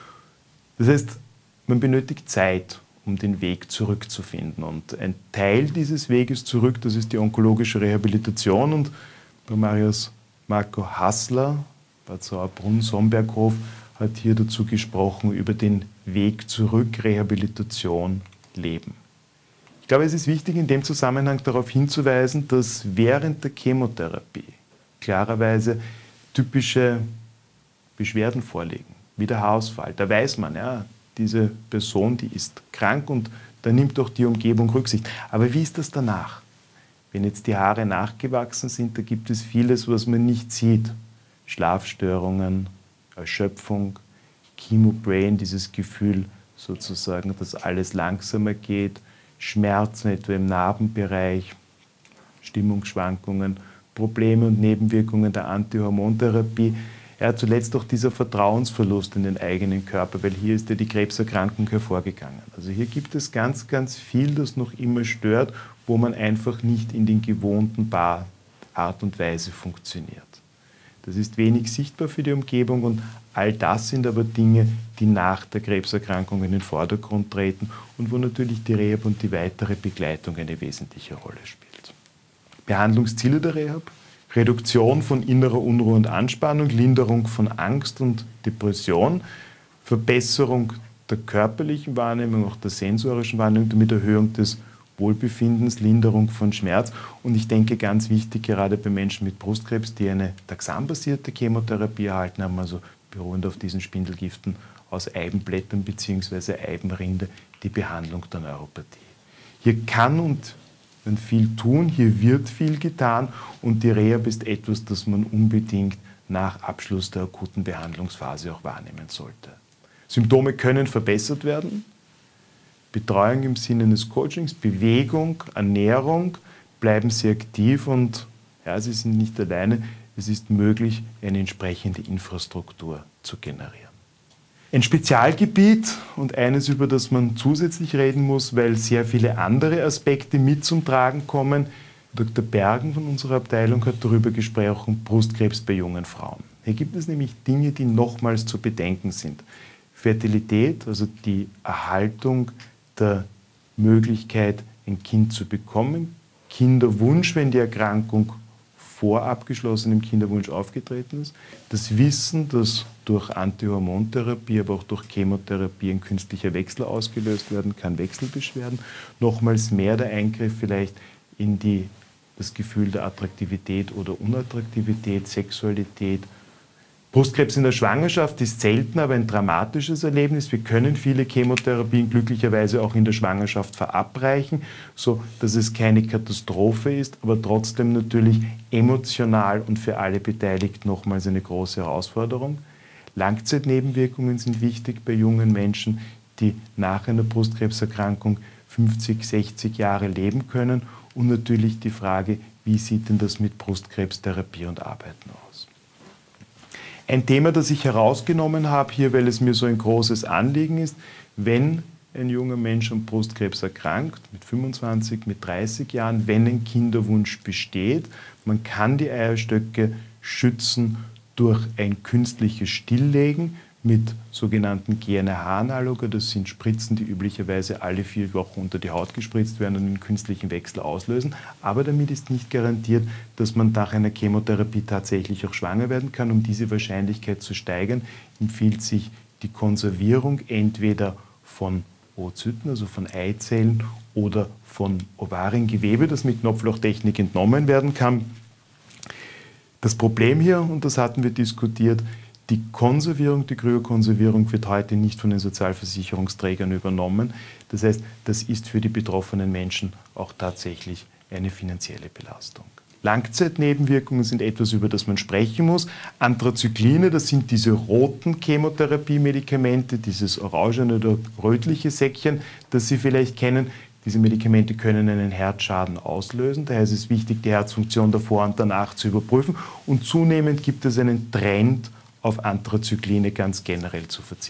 Das heißt, man benötigt Zeit, um den Weg zurückzufinden. Und ein Teil dieses Weges zurück, das ist die onkologische Rehabilitation. Und bei Marius Marco Hassler, Bad Sauerbrunn, Somberghof, hat hier dazu gesprochen über den Weg zurück, Rehabilitation, Leben. Ich glaube, es ist wichtig, in dem Zusammenhang darauf hinzuweisen, dass während der Chemotherapie klarerweise typische Beschwerden vorliegen, wie der Haarausfall. Da weiß man, ja, diese Person, die ist krank und da nimmt auch die Umgebung Rücksicht. Aber wie ist das danach? Wenn jetzt die Haare nachgewachsen sind, da gibt es vieles, was man nicht sieht. Schlafstörungen, Erschöpfung, Chemobrain, dieses Gefühl sozusagen, dass alles langsamer geht, Schmerzen etwa im Narbenbereich, Stimmungsschwankungen, Probleme und Nebenwirkungen der Antihormontherapie. Ja, zuletzt auch dieser Vertrauensverlust in den eigenen Körper, weil hier ist ja die Krebserkrankung hervorgegangen. Also hier gibt es ganz, ganz viel, das noch immer stört, wo man einfach nicht in den gewohnten Art und Weise funktioniert. Das ist wenig sichtbar für die Umgebung und all das sind aber Dinge, die nach der Krebserkrankung in den Vordergrund treten und wo natürlich die Rehab und die weitere Begleitung eine wesentliche Rolle spielt. Behandlungsziele der Rehab: Reduktion von innerer Unruhe und Anspannung, Linderung von Angst und Depression, Verbesserung der körperlichen Wahrnehmung, auch der sensorischen Wahrnehmung, mit Erhöhung des Wohlbefindens, Linderung von Schmerz. Und ich denke, ganz wichtig, gerade bei Menschen mit Brustkrebs, die eine taxanbasierte Chemotherapie erhalten haben, also beruhend auf diesen Spindelgiften aus Eibenblättern bzw. Eibenrinde, die Behandlung der Neuropathie. Hier kann und man viel tun, hier wird viel getan und die Rehab ist etwas, das man unbedingt nach Abschluss der akuten Behandlungsphase auch wahrnehmen sollte. Symptome können verbessert werden. Betreuung im Sinne des Coachings, Bewegung, Ernährung, bleiben Sie aktiv und ja, Sie sind nicht alleine, es ist möglich, eine entsprechende Infrastruktur zu generieren. Ein Spezialgebiet und eines, über das man zusätzlich reden muss, weil sehr viele andere Aspekte mit zum Tragen kommen. Dr. Bergen von unserer Abteilung hat darüber gesprochen, Brustkrebs bei jungen Frauen. Hier gibt es nämlich Dinge, die nochmals zu bedenken sind. Fertilität, also die Erhaltung der Möglichkeit, ein Kind zu bekommen, Kinderwunsch, wenn die Erkrankung vor abgeschlossenem Kinderwunsch aufgetreten ist, das Wissen, dass durch Antihormontherapie, aber auch durch Chemotherapie ein künstlicher Wechsel ausgelöst werden kann, Wechselbeschwerden, nochmals mehr der Eingriff vielleicht in das Gefühl der Attraktivität oder Unattraktivität, Sexualität. Brustkrebs in der Schwangerschaft ist selten, aber ein dramatisches Erlebnis. Wir können viele Chemotherapien glücklicherweise auch in der Schwangerschaft verabreichen, so dass es keine Katastrophe ist, aber trotzdem natürlich emotional und für alle Beteiligten nochmals eine große Herausforderung. Langzeitnebenwirkungen sind wichtig bei jungen Menschen, die nach einer Brustkrebserkrankung 50, 60 Jahre leben können. Und natürlich die Frage, wie sieht denn das mit Brustkrebstherapie und Arbeiten aus? Ein Thema, das ich herausgenommen habe hier, weil es mir so ein großes Anliegen ist, wenn ein junger Mensch an Brustkrebs erkrankt, mit 25, mit 30 Jahren, wenn ein Kinderwunsch besteht, man kann die Eierstöcke schützen durch ein künstliches Stilllegen mit sogenannten GNRH-Analoga. Das sind Spritzen, die üblicherweise alle 4 Wochen unter die Haut gespritzt werden und einen künstlichen Wechsel auslösen. Aber damit ist nicht garantiert, dass man nach einer Chemotherapie tatsächlich auch schwanger werden kann. Um diese Wahrscheinlichkeit zu steigern, empfiehlt sich die Konservierung entweder von Oozyten, also von Eizellen, oder von Ovariengewebe, das mit Knopflochtechnik entnommen werden kann. Das Problem hier, und das hatten wir diskutiert, die Konservierung, die Kryokonservierung wird heute nicht von den Sozialversicherungsträgern übernommen. Das heißt, das ist für die betroffenen Menschen auch tatsächlich eine finanzielle Belastung. Langzeitnebenwirkungen sind etwas, über das man sprechen muss. Anthrazykline, das sind diese roten Chemotherapiemedikamente, dieses orangene oder rötliche Säckchen, das Sie vielleicht kennen. Diese Medikamente können einen Herzschaden auslösen. Daher ist es wichtig, die Herzfunktion davor und danach zu überprüfen. Und zunehmend gibt es einen Trend, auf Anthrazykline ganz generell zu verzichten.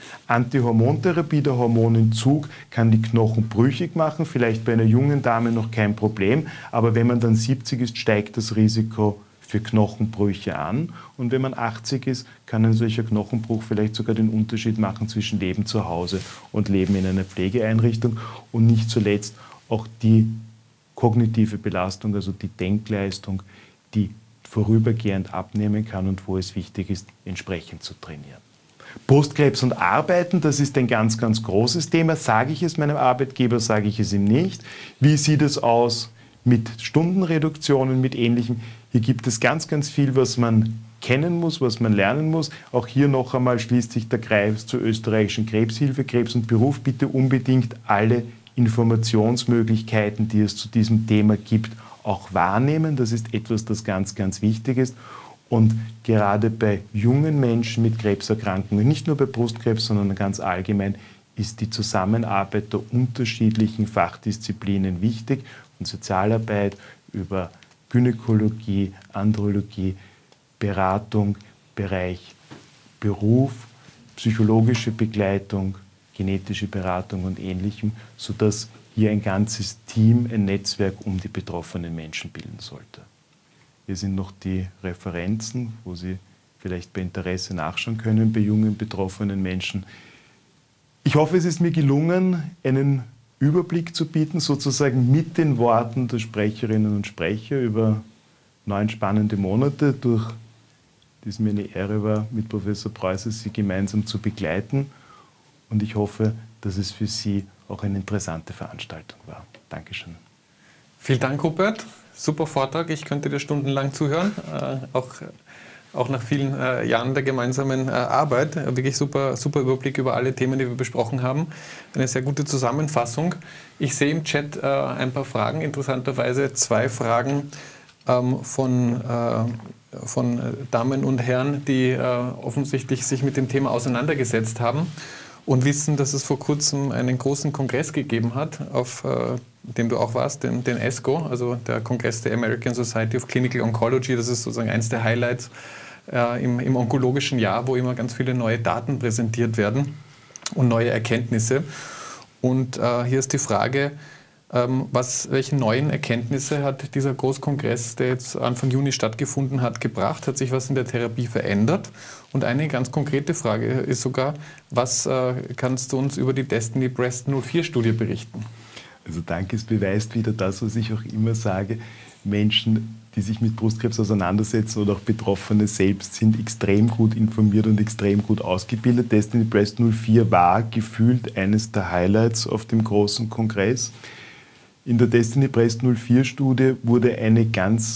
Antihormontherapie, der Hormonentzug, kann die Knochen brüchig machen, vielleicht bei einer jungen Dame noch kein Problem, aber wenn man dann 70 ist, steigt das Risiko für Knochenbrüche an. Und wenn man 80 ist, kann ein solcher Knochenbruch vielleicht sogar den Unterschied machen zwischen Leben zu Hause und Leben in einer Pflegeeinrichtung. Und nicht zuletzt auch die kognitive Belastung, also die Denkleistung, die vorübergehend abnehmen kann und wo es wichtig ist, entsprechend zu trainieren. Brustkrebs und Arbeiten, das ist ein ganz, ganz großes Thema. Sage ich es meinem Arbeitgeber, sage ich es ihm nicht? Wie sieht es aus mit Stundenreduktionen, mit Ähnlichem? Hier gibt es ganz, ganz viel, was man kennen muss, was man lernen muss. Auch hier noch einmal schließt sich der Kreis zur österreichischen Krebshilfe. Krebs und Beruf, bitte unbedingt alle Informationsmöglichkeiten, die es zu diesem Thema gibt, auch wahrnehmen. Das ist etwas, das ganz, ganz wichtig ist. Und gerade bei jungen Menschen mit Krebserkrankungen, nicht nur bei Brustkrebs, sondern ganz allgemein, ist die Zusammenarbeit der unterschiedlichen Fachdisziplinen wichtig. Von Sozialarbeit über Gynäkologie, Andrologie, Beratung, Bereich Beruf, psychologische Begleitung, genetische Beratung und Ähnlichem, sodass hier ein ganzes Team, ein Netzwerk um die betroffenen Menschen bilden sollte. Hier sind noch die Referenzen, wo Sie vielleicht bei Interesse nachschauen können bei jungen betroffenen Menschen. Ich hoffe, es ist mir gelungen, einen Überblick zu bieten, sozusagen mit den Worten der Sprecherinnen und Sprecher über 9 spannende Monate, durch die es mir eine Ehre war, mit Professor Preußer Sie gemeinsam zu begleiten. Und ich hoffe, dass es für Sie auch eine interessante Veranstaltung war. Dankeschön.
Vielen Dank, Rupert. Super Vortrag. Ich könnte dir stundenlang zuhören, auch nach vielen Jahren der gemeinsamen Arbeit. Wirklich super Überblick über alle Themen, die wir besprochen haben. Eine sehr gute Zusammenfassung. Ich sehe im Chat ein paar Fragen, interessanterweise 2 Fragen von Damen und Herren, die offensichtlich sich mit dem Thema auseinandergesetzt haben und wissen, dass es vor kurzem einen großen Kongress gegeben hat, auf dem du auch warst, den ESCO, also der Kongress der American Society of Clinical Oncology. Das ist sozusagen eines der Highlights im onkologischen Jahr, wo immer ganz viele neue Daten präsentiert werden und neue Erkenntnisse. Und hier ist die Frage, welche neuen Erkenntnisse hat dieser Großkongress, der jetzt Anfang Juni stattgefunden hat, gebracht? Hat sich was in der Therapie verändert? Und eine ganz konkrete Frage ist sogar, was kannst du uns über die Destiny Breast 04-Studie berichten?
Also danke, es beweist wieder das, was ich auch immer sage. Menschen, die sich mit Brustkrebs auseinandersetzen oder auch Betroffene selbst, sind extrem gut informiert und extrem gut ausgebildet. Destiny Breast 04 war gefühlt eines der Highlights auf dem großen Kongress. In der Destiny Breast 04-Studie wurde eine ganz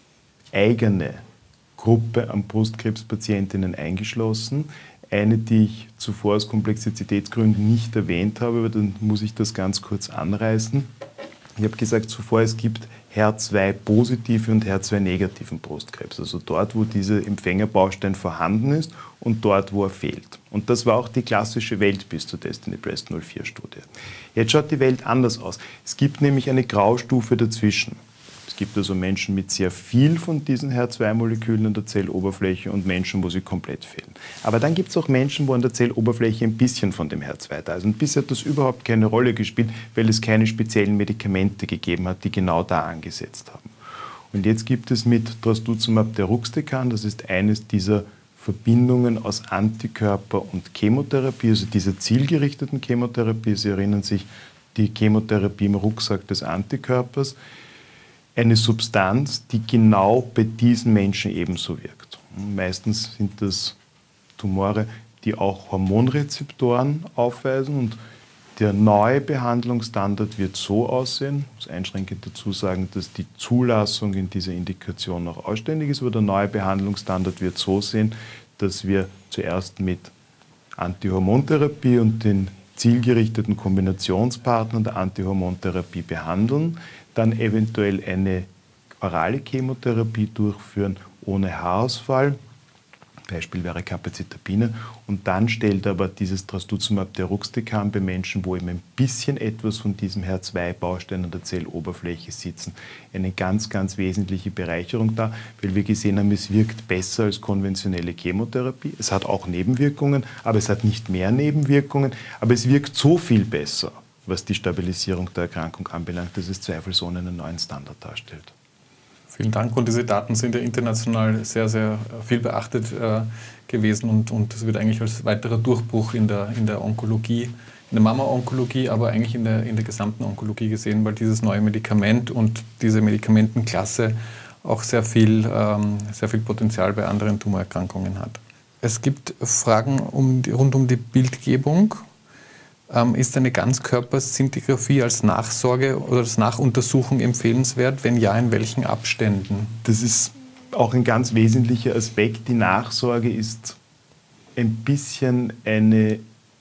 eigene Gruppe an Brustkrebspatientinnen eingeschlossen. Eine, die ich zuvor aus Komplexitätsgründen nicht erwähnt habe, aber dann muss ich das ganz kurz anreißen. Ich habe gesagt zuvor, es gibt HER2-positive und HER2-negativen Brustkrebs, also dort, wo dieser Empfängerbaustein vorhanden ist und dort, wo er fehlt. Und das war auch die klassische Welt bis zur Destiny Breast 04-Studie. Jetzt schaut die Welt anders aus. Es gibt nämlich eine Graustufe dazwischen. Es gibt also Menschen mit sehr viel von diesen HER2-Molekülen an der Zelloberfläche und Menschen, wo sie komplett fehlen. Aber dann gibt es auch Menschen, wo an der Zelloberfläche ein bisschen von dem HER2 da ist. Und bisher hat das überhaupt keine Rolle gespielt, weil es keine speziellen Medikamente gegeben hat, die genau da angesetzt haben. Und jetzt gibt es mit Trastuzumab deruxtecan, das ist eines dieser Verbindungen aus Antikörper und Chemotherapie, also dieser zielgerichteten Chemotherapie. Sie erinnern sich, die Chemotherapie im Rucksack des Antikörpers. Eine Substanz, die genau bei diesen Menschen ebenso wirkt. Meistens sind das Tumore, die auch Hormonrezeptoren aufweisen. Und der neue Behandlungsstandard wird so aussehen, ich muss einschränkend dazu sagen, dass die Zulassung in dieser Indikation noch ausständig ist, aber der neue Behandlungsstandard wird so sehen, dass wir zuerst mit Antihormontherapie und den zielgerichteten Kombinationspartnern der Antihormontherapie behandeln, dann eventuell eine orale Chemotherapie durchführen ohne Haarausfall, Beispiel wäre Capecitabine. Und dann stellt aber dieses Trastuzumab deruxtecan bei Menschen, wo eben ein bisschen etwas von diesem HER2-Baustein an der Zelloberfläche sitzen, eine ganz, ganz wesentliche Bereicherung dar, weil wir gesehen haben, es wirkt besser als konventionelle Chemotherapie. Es hat auch Nebenwirkungen, aber es hat nicht mehr Nebenwirkungen. Aber es wirkt so viel besser, was die Stabilisierung der Erkrankung anbelangt, dass es zweifelsohne einen neuen Standard darstellt.
Vielen Dank. Und diese Daten sind ja international sehr, sehr viel beachtet gewesen und das wird eigentlich als weiterer Durchbruch in der Onkologie, in der Mama-Onkologie, aber eigentlich in der gesamten Onkologie gesehen, weil dieses neue Medikament und diese Medikamentenklasse auch sehr viel Potenzial bei anderen Tumorerkrankungen hat. Es gibt Fragen rund um die Bildgebung. Ist eine Ganzkörperszintigraphie als Nachsorge oder als Nachuntersuchung empfehlenswert? Wenn ja, in welchen Abständen?
Das ist auch ein ganz wesentlicher Aspekt. Die Nachsorge ist ein bisschen eine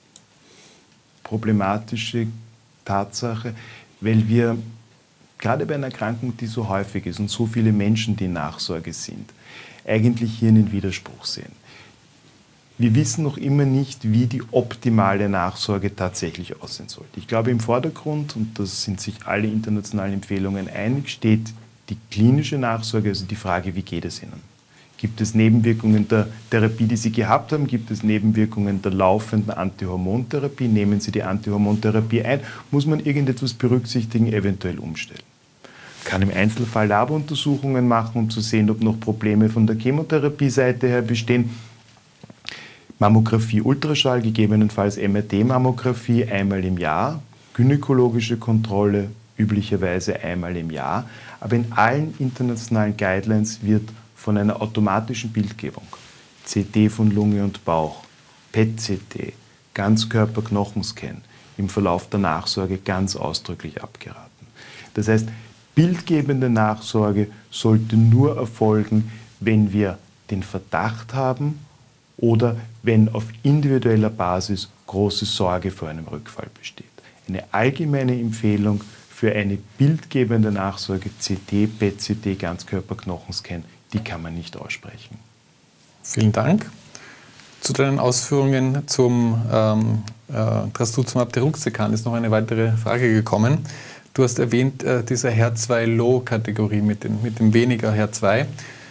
problematische Tatsache, weil wir gerade bei einer Erkrankung, die so häufig ist und so viele Menschen, die in Nachsorge sind, eigentlich hier einen Widerspruch sehen. Wir wissen noch immer nicht, wie die optimale Nachsorge tatsächlich aussehen sollte. Ich glaube, im Vordergrund, und da sind sich alle internationalen Empfehlungen einig, steht die klinische Nachsorge, also die Frage, wie geht es Ihnen? Gibt es Nebenwirkungen der Therapie, die Sie gehabt haben? Gibt es Nebenwirkungen der laufenden Antihormontherapie? Nehmen Sie die Antihormontherapie ein? Muss man irgendetwas berücksichtigen, eventuell umstellen? Kann im Einzelfall Laboruntersuchungen machen, um zu sehen, ob noch Probleme von der Chemotherapie-Seite her bestehen. Mammographie, Ultraschall, gegebenenfalls MRT-Mammographie einmal im Jahr, gynäkologische Kontrolle üblicherweise einmal im Jahr. Aber in allen internationalen Guidelines wird von einer automatischen Bildgebung, CT von Lunge und Bauch, PET-CT, Ganzkörper-Knochenscan im Verlauf der Nachsorge ganz ausdrücklich abgeraten. Das heißt, bildgebende Nachsorge sollte nur erfolgen, wenn wir den Verdacht haben oder wenn auf individueller Basis große Sorge vor einem Rückfall besteht. Eine allgemeine Empfehlung für eine bildgebende Nachsorge, CT, PET-CT, Ganzkörper-Knochenscan, die kann man nicht aussprechen.
Vielen Dank. Zu deinen Ausführungen zum Trastuzumab deruxtecan ist noch eine weitere Frage gekommen. Du hast erwähnt, diese HER2-Low-Kategorie mit dem weniger HER2.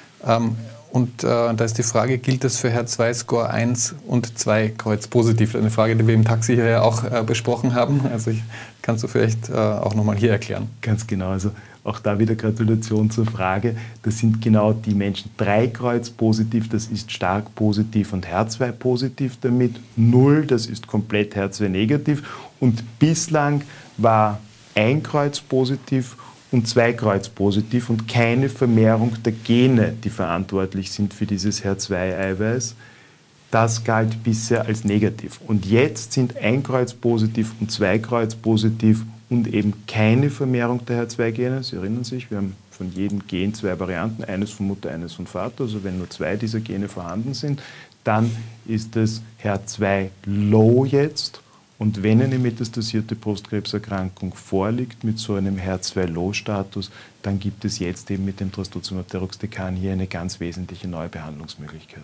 Und da ist die Frage, gilt das für HER2-Score 1 und 2 kreuzpositiv? Eine Frage, die wir im Tag sicher ja auch besprochen haben. Also kannst du vielleicht auch nochmal hier erklären.
Ganz genau. Also auch da wieder Gratulation zur Frage. Das sind genau die Menschen. 3 kreuzpositiv, das ist stark positiv und HER2 positiv damit. 0, das ist komplett HER2 negativ. Und bislang war 1 Kreuz positiv und 2 Kreuz positiv und keine Vermehrung der Gene, die verantwortlich sind für dieses HER2-Eiweiß. Das galt bisher als negativ. Und jetzt sind 1 Kreuz positiv und 2 Kreuz positiv und eben keine Vermehrung der HER2-Gene. Sie erinnern sich, wir haben von jedem Gen 2 Varianten, eines von Mutter, eines von Vater. Also wenn nur 2 dieser Gene vorhanden sind, dann ist es HER2-Low jetzt. Und wenn eine metastasierte Brustkrebserkrankung vorliegt mit so einem HER2-Low-Status, dann gibt es jetzt eben mit dem Trastuzumab deruxtecan hier eine ganz wesentliche neue Behandlungsmöglichkeit.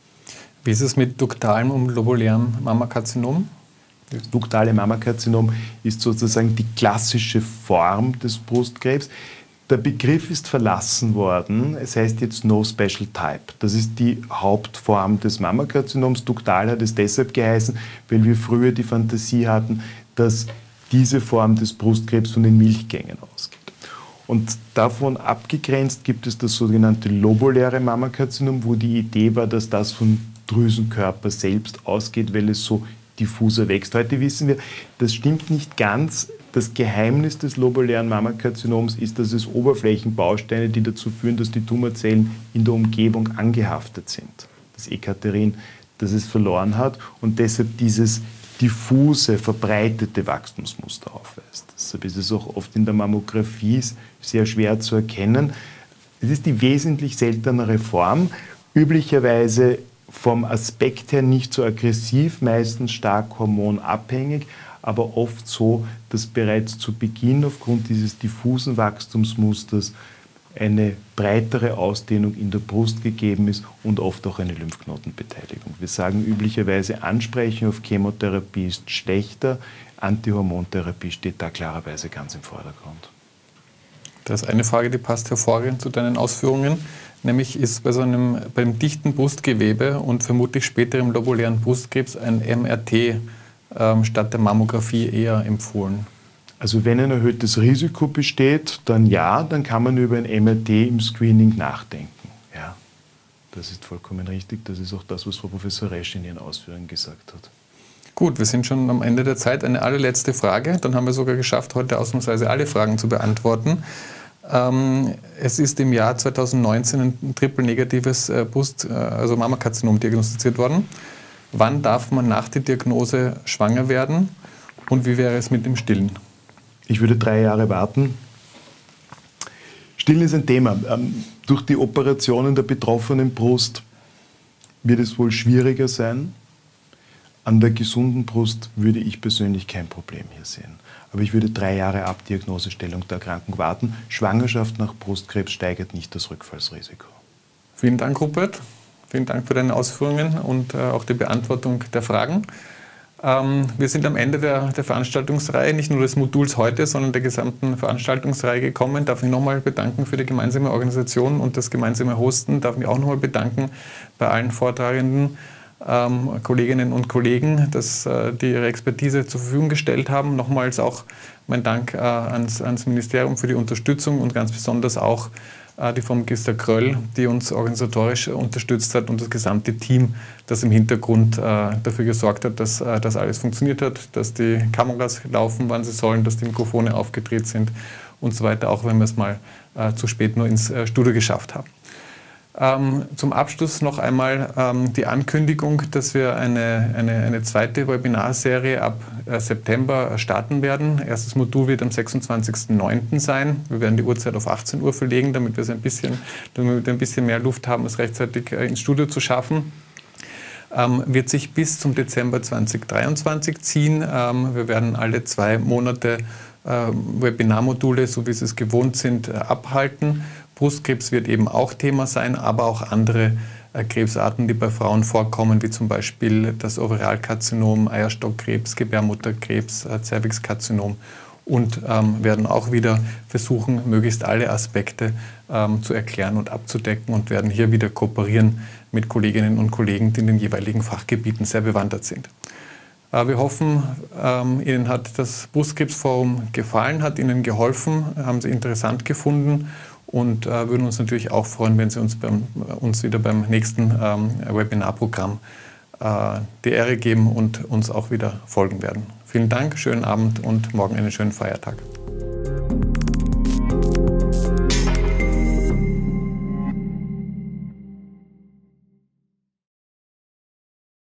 Wie ist es mit duktalem und lobulärem Mammakarzinom?
Das duktale Mammakarzinom ist sozusagen die klassische Form des Brustkrebs. Der Begriff ist verlassen worden, es heißt jetzt No Special Type. Das ist die Hauptform des Mammakarzinoms. Duktal hat es deshalb geheißen, weil wir früher die Fantasie hatten, dass diese Form des Brustkrebs von den Milchgängen ausgeht. Und davon abgegrenzt gibt es das sogenannte lobuläre Mammakarzinom, wo die Idee war, dass das vom Drüsenkörper selbst ausgeht, weil es so diffuser wächst. Heute wissen wir, das stimmt nicht ganz. Das Geheimnis des lobulären Mammakarzinoms ist, dass es Oberflächenbausteine, die dazu führen, dass die Tumorzellen in der Umgebung angehaftet sind. Das Ekaterin, das es verloren hat und deshalb dieses diffuse, verbreitete Wachstumsmuster aufweist. Deshalb ist es auch oft in der Mammographie sehr schwer zu erkennen. Es ist die wesentlich seltenere Form, üblicherweise vom Aspekt her nicht so aggressiv, meistens stark hormonabhängig, aber oft so, dass bereits zu Beginn aufgrund dieses diffusen Wachstumsmusters eine breitere Ausdehnung in der Brust gegeben ist und oft auch eine Lymphknotenbeteiligung. Wir sagen üblicherweise, Ansprechen auf Chemotherapie ist schlechter, Antihormontherapie steht da klarerweise ganz im Vordergrund.
Das ist eine Frage, die passt hervorragend zu deinen Ausführungen, nämlich ist beim dichten Brustgewebe und vermutlich später im lobulären Brustkrebs ein MRT statt der Mammographie eher empfohlen?
Also wenn ein erhöhtes Risiko besteht, dann ja, dann kann man über ein MRT im Screening nachdenken. Ja, das ist vollkommen richtig. Das ist auch das, was Frau Professor Resch in ihren Ausführungen gesagt hat.
Gut, wir sind schon am Ende der Zeit. Eine allerletzte Frage. Dann haben wir sogar geschafft, heute ausnahmsweise alle Fragen zu beantworten. Es ist im Jahr 2019 ein triple-negatives also Mammakarzinom diagnostiziert worden. Wann darf man nach der Diagnose schwanger werden und wie wäre es mit dem Stillen?
Ich würde 3 Jahre warten. Stillen ist ein Thema. Durch die Operationen der betroffenen Brust wird es wohl schwieriger sein. An der gesunden Brust würde ich persönlich kein Problem hier sehen. Aber ich würde 3 Jahre ab Diagnosestellung der Erkrankung warten. Schwangerschaft nach Brustkrebs steigert nicht das Rückfallsrisiko.
Vielen Dank, Rupert. Vielen Dank für deine Ausführungen und auch die Beantwortung der Fragen. Wir sind am Ende der Veranstaltungsreihe, nicht nur des Moduls heute, sondern der gesamten Veranstaltungsreihe gekommen. Darf mich nochmal bedanken für die gemeinsame Organisation und das gemeinsame Hosten. Darf mich auch nochmal bedanken bei allen Vortragenden, Kolleginnen und Kollegen, dass die ihre Expertise zur Verfügung gestellt haben. Nochmals auch mein Dank ans Ministerium für die Unterstützung und ganz besonders auch die Frau Magister Kröll, die uns organisatorisch unterstützt hat und das gesamte Team, das im Hintergrund dafür gesorgt hat, dass das alles funktioniert hat, dass die Kameras laufen, wann sie sollen, dass die Mikrofone aufgedreht sind und so weiter, auch wenn wir es mal zu spät nur ins Studio geschafft haben. Zum Abschluss noch einmal die Ankündigung, dass wir eine zweite Webinarserie ab September starten werden. Erstes Modul wird am 26.09. sein. Wir werden die Uhrzeit auf 18 Uhr verlegen, damit wir ein bisschen mehr Luft haben, es rechtzeitig ins Studio zu schaffen. Wird sich bis zum Dezember 2023 ziehen. Wir werden alle 2 Monate Webinarmodule, so wie Sie es gewohnt sind, abhalten. Brustkrebs wird eben auch Thema sein, aber auch andere Krebsarten, die bei Frauen vorkommen, wie zum Beispiel das Ovarialkarzinom, Eierstockkrebs, Gebärmutterkrebs, Zervixkarzinom und werden auch wieder versuchen, möglichst alle Aspekte zu erklären und abzudecken und werden hier wieder kooperieren mit Kolleginnen und Kollegen, die in den jeweiligen Fachgebieten sehr bewandert sind. Wir hoffen, Ihnen hat das Brustkrebsforum gefallen, hat Ihnen geholfen, haben Sie interessant gefunden und würden uns natürlich auch freuen, wenn Sie uns wieder beim nächsten Webinarprogramm die Ehre geben und uns auch wieder folgen werden. Vielen Dank, schönen Abend und morgen einen schönen Feiertag.